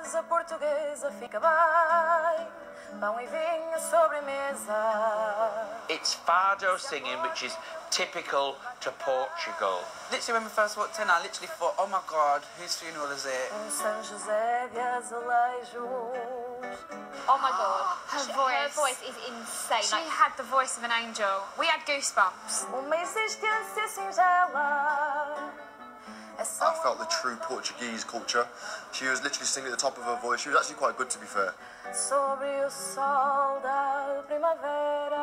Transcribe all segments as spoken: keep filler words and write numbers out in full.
casa portuguesa fica bem. Pão e vinho sobremesa. It's fado singing, which is typical to Portugal. Literally, when we first walked in, I literally thought, oh my God, whose funeral is it? Um São José de azulejos. Oh my God. Her She- voice. Her voice is insane. She Like, had the voice of an angel. We had goosebumps. Uma existência singela. É só I felt the true Portuguese culture. She was literally singing at the top of her voice. She was actually quite good, to be fair. sobre o sol da primavera.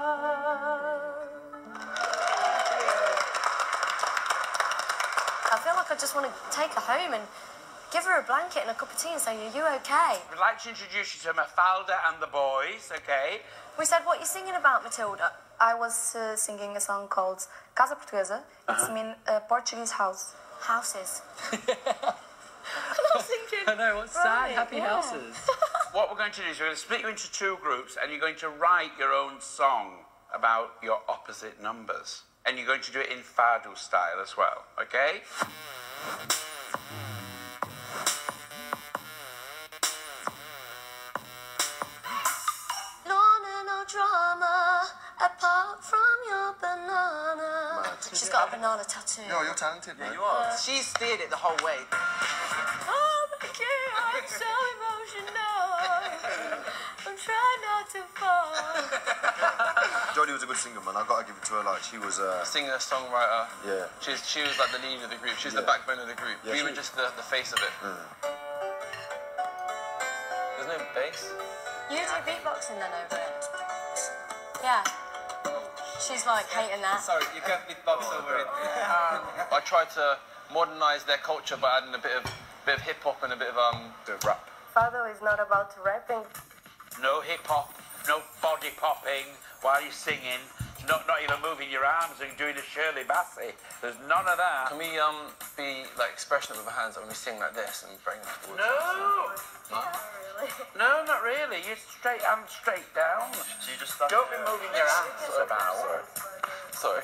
I feel like I just want to take her home and give her a blanket and a cup of tea and say, are you okay? I'd like to introduce you to Mafalda and the boys, okay? We said, what are you singing about, Matilda? I was uh, singing a song called Casa Portuguesa. It's Uh-huh. mean a Portuguese house. Houses. I was thinking. I know, what's sad? Right, Happy yeah. houses. What we're going to do is we're going to split you into two groups and you're going to write your own song about your opposite numbers. And you're going to do it in fado style as well, okay? Lorna, no drama, apart from your banana. Mad. She's got a banana tattoo. Yo, you're talented, man. You are. She steered it the whole way. Oh, thank you, I'm so emotional. I'm trying not to fall. Jodie was a good singer, man. I gotta give it to her. Like, she was, uh, Singer, songwriter. yeah. She's, she was like the leader of the group. She's the Yeah. backbone of the group. Yeah, we she were was. just the, the face of it. There's no bass. You do beatboxing then over it? Yeah. She's like hating that. Sorry, you can't beatbox over it. I tried to modernise their culture by adding a bit of bit of hip hop and a bit of um Bit of rap. Fado is not about rapping. No hip-hop, no body popping while you're singing, not, not even moving your arms and doing a Shirley Bassey. There's none of that. Can we um be like expressionate with our hands when we sing like this and bring them towards No, us? No. no, not really. You're straight hands straight down. So you just Don't be moving your hands about. Sorry.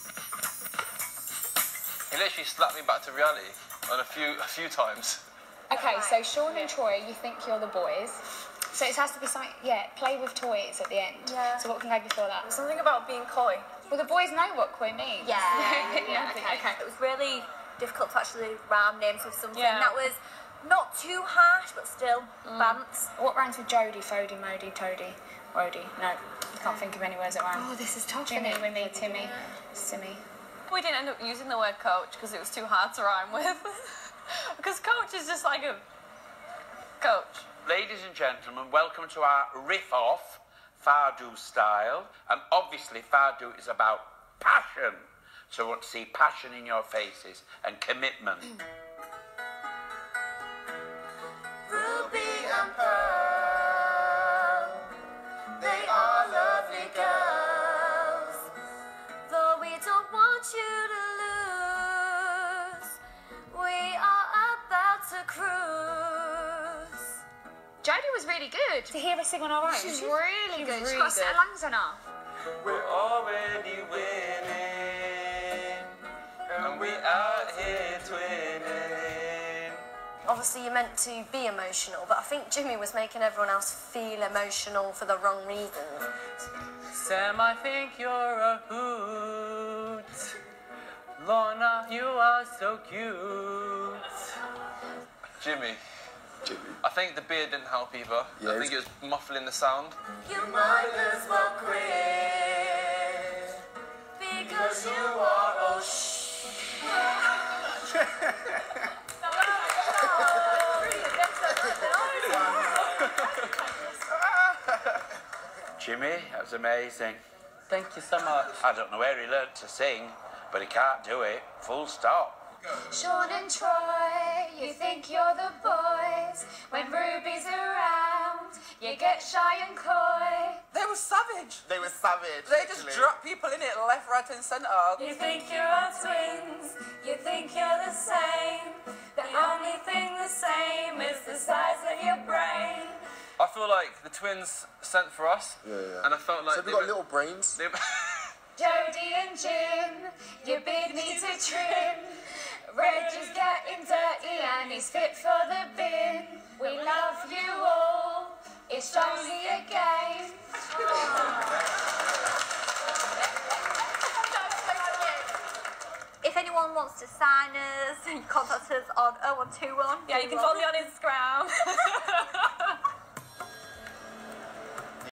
He literally slapped me back to reality on a few a few times. Okay, so Sean and Troy, you think you're the boys. So it has to be something, yeah, play with toys at the end. Yeah. So what can go before that? Something about being coy. Well, the boys know what coy means. Yeah, yeah, okay. okay. It was really difficult to actually rhyme names with something Yeah. that was not too harsh, but still bants. What rhymes with Jodie, Fody, Modi, Toady, Wody? No, you can't think of any words that rhyme. Oh, this is tough. Jimmy, isn't it? Wimmy, Timmy, Simmy. We didn't end up using the word coach because it was too hard to rhyme with. Because coach is just like a coach. Ladies and gentlemen, welcome to our riff-off, Fado style. And obviously, Fado is about passion. So I want to see passion in your faces and commitment. Ruby and Pearl, they are lovely girls. Though we don't want you to lose, we are about to cruise. Jodie was really good. To hear her sing on her own. She's really She good. was She's really got good. set lungs on her. We're already winning, and we out here twinning. Obviously, you're meant to be emotional, but I think Jimmy was making everyone else feel emotional for the wrong reasons. Sam, I think you're a hoot. Lorna, you are so cute. Jimmy. Jimmy. I think the beard didn't help either. Yeah, I think it was muffling the sound. You might as well quit because you are oh shh. Jimmy, that was amazing. Thank you so much. I don't know where he learned to sing, but he can't do it. Full stop. Sean and Troy, you think you're the boys. When Ruby's around, you get shy and coy. They were savage. They were savage. They just literally. dropped people in it left, right, and centre. You think you're all twins, you think you're the same. The only thing the same is the size of your brain. I feel like the twins sent for us. Yeah, yeah. And I felt like So they we got were- little brains. they- Jodie and Jim, you bid me to trim. Reggie's getting dirty and he's fit for the bin. We love you all, it's only a game. If anyone wants to sign us, contact us on oh one two one. Yeah, you can follow me on Instagram.